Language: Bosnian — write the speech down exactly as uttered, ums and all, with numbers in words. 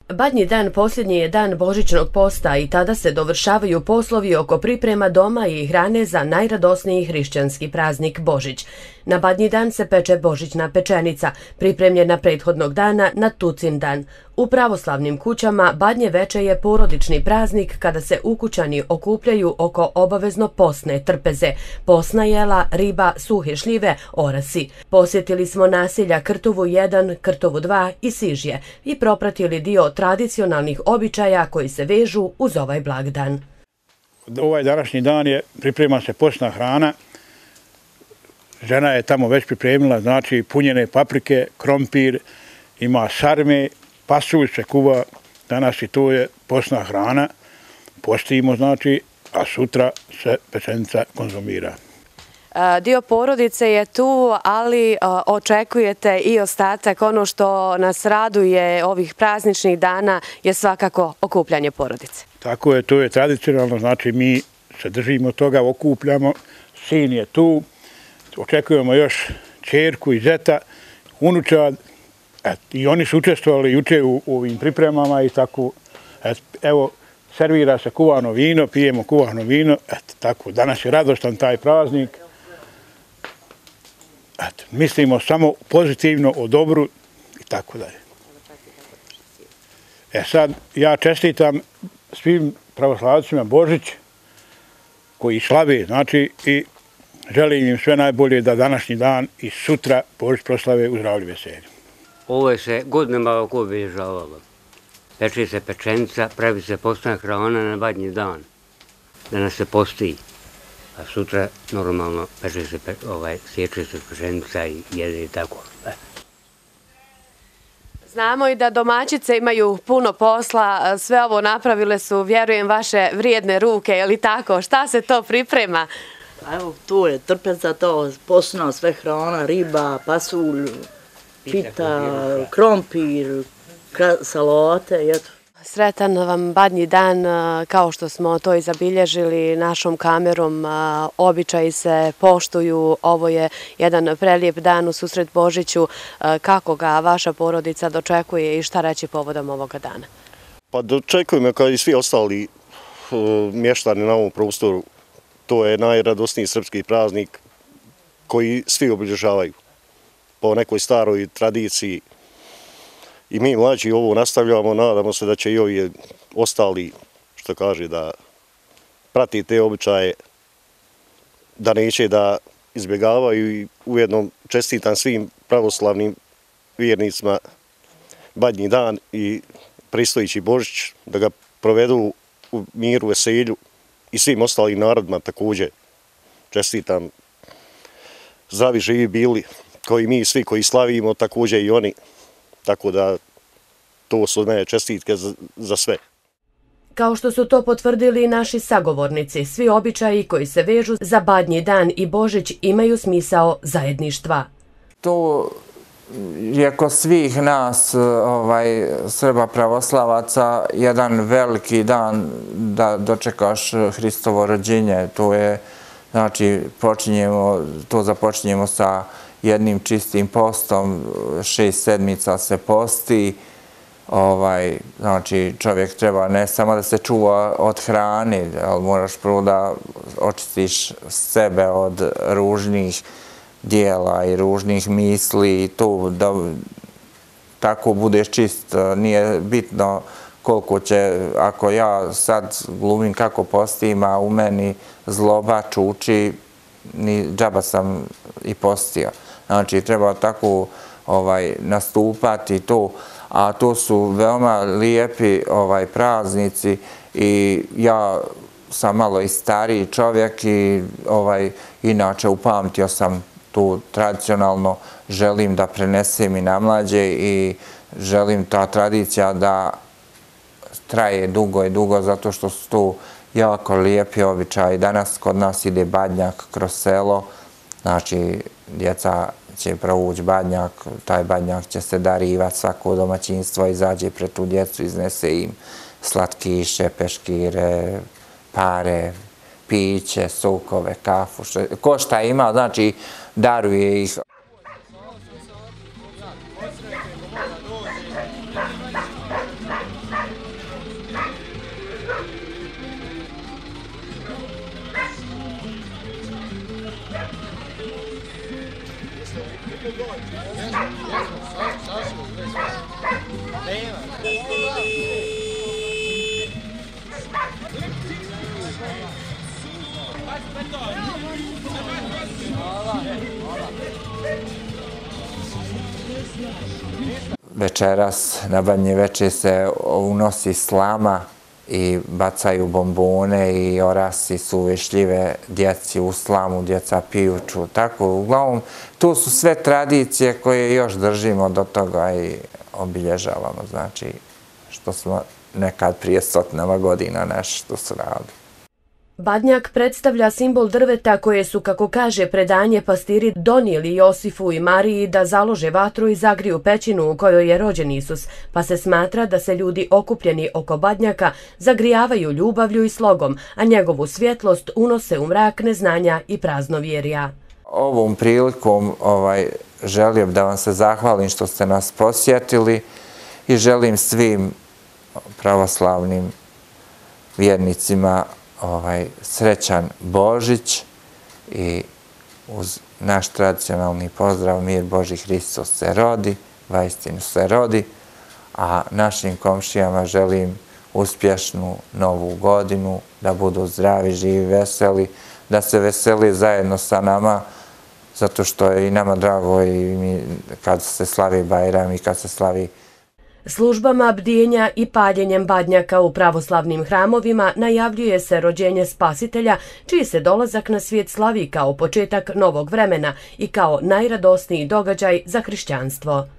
Badnji dan posljednji je dan božićnog posta i tada se dovršavaju poslovi oko priprema doma i hrane za najradosniji hrišćanski praznik Božić. Na Badnji dan se peče božićna pečenica, pripremljena prethodnog dana na Tucin dan. U pravoslavnim kućama Badnje veče je porodični praznik kada se ukućani okupljaju oko obavezno posne trpeze, posna jela, riba, suhe šljive, orasi. Posjetili smo naselja Krtovu jedan, Krtovu dva i Sižje i propratili dio tradicionalnih običaja koji se vežu uz ovaj blagdan. Ovaj današnji dan je, priprema se posna hrana. Žena je tamo već pripremila, znači punjene paprike, krompir, ima sarme, pasulj se kuva, danas i to je posna hrana. Postimo, znači, a sutra se pečenica konzumira. Dio porodice je tu, ali očekujete i ostatak. Ono što nas raduje ovih prazničnih dana je svakako okupljanje porodice. Tako je, to je tradicionalno, znači mi se držimo toga, okupljamo, sin je tu, očekujemo još ćerku i zeta, unučad, i oni su učestvovali juče u ovim pripremama i tako, evo, servira se kuvano vino, pijemo kuvano vino, eto, tako, danas je radostan taj praznik. Eto, mislimo samo pozitivno o dobru i tako dalje. E sad, ja čestitam svim pravoslavcima Božić koji slave, znači, i želim im sve najbolje da današnji dan i sutra Božić proslave u zdravlju i veselju. Ovo je se godinama ovako obilježavalo. Peče se pečenica, pravi se postna hrana na Badnji dan, da nas se posti. A sutra normalno peče se, ovaj, sječe se pečenica i jede i tako. Znamo i da domaćice imaju puno posla, sve ovo napravile su, vjerujem, vaše vrijedne ruke, je li tako? Šta se to priprema? Evo, tu je trpeza, to posna sve hrana, riba, pasulj, pita, krompir, salate, eto. Sretan vam Badnji dan, kao što smo to i zabilježili našom kamerom, običaji se poštuju, ovo je jedan prelijep dan u susret Božiću. Kako ga vaša porodica dočekuje i šta reći povodom ovoga dana? Pa dočekujemo kao i svi ostali mještani na ovom prostoru. To je najradosniji srpski praznik koji svi obilježavaju po nekoj staroj tradiciji. I mi mlađi ovo nastavljamo, nadamo se da će i ovi ostali, što kaže, da prati te običaje, da neće da izbjegavaju i ujedno čestitam svim pravoslavnim vjernicima Badnji dan i pristojići Božić, da ga provedu u miru, veselju i svim ostalim narodima također. Čestitam zdravi, živi bili, koji mi svi koji slavimo, također i oni. Tako da to su od mene čestitke za, za sve. Kao što su to potvrdili i naši sagovornici, svi običaji koji se vežu za Badnji dan i Božić imaju smisao zajedništva. To je kod svih nas, ovaj, Srba pravoslavaca, jedan veliki dan da dočekaš Hristovo rođenje. To je, znači, počinjemo, to započinjemo sa jednim čistim postom, šest sedmica se posti, ovaj, znači čovjek treba ne samo da se čuva od hrane, ali moraš prvo da očistiš sebe od ružnih dijela i ružnih misli i to da tako budeš čist. Nije bitno koliko će, ako ja sad glumim kako postim, a u meni zloba čuči, ni džaba sam i postio. Znači, treba tako ovaj, nastupati to, a to su veoma lijepi ovaj, praznici i ja sam malo i stariji čovjek i ovaj, inače upamtio sam tu tradicionalno, želim da prenesem i na mlađe i želim ta tradicija da traje dugo i dugo zato što su tu jako lijepi običaji. Danas kod nas ide badnjak kroz selo, znači djeca će provući badnjak, taj badnjak će se darivati, svako domaćinstvo izađe pred tu djecu, iznese im slatkiše, peškire, pare, piće, sokove, kafu, ko šta ima, znači daruje ih. Večeras na Badnje veče se unosi slama i bacaju bombone i orasi suve šljive djeci u slamu, djeca pijuču. Tako, uglavnom, tu su sve tradicije koje još držimo do toga i obilježavamo, znači, što smo nekad prije stotinama godina nešto su radili. Badnjak predstavlja simbol drveta koje su, kako kaže predanje, pastiri donijeli Josifu i Mariji da založe vatru i zagriju pećinu u kojoj je rođen Isus, pa se smatra da se ljudi okupljeni oko badnjaka zagrijavaju ljubavlju i slogom, a njegovu svjetlost unose u mrak neznanja i praznovjerja. Ovom prilikom ovaj, želio da vam se zahvalim što ste nas posjetili i želim svim pravoslavnim vjernicima ovaj, srećan Božić i uz naš tradicionalni pozdrav mir Boži Hristos se rodi, vaistinu se rodi, a našim komšijama želim uspješnu novu godinu, da budu zdravi, živi, veseli, da se veseli zajedno sa nama, zato što je i nama drago i mi, kad se slavi Bajram i kad se slavi. Službama bdijenja i paljenjem badnjaka u pravoslavnim hramovima najavljuje se rođenje Spasitelja, čiji se dolazak na svijet slavi kao početak novog vremena i kao najradosniji događaj za hrišćanstvo.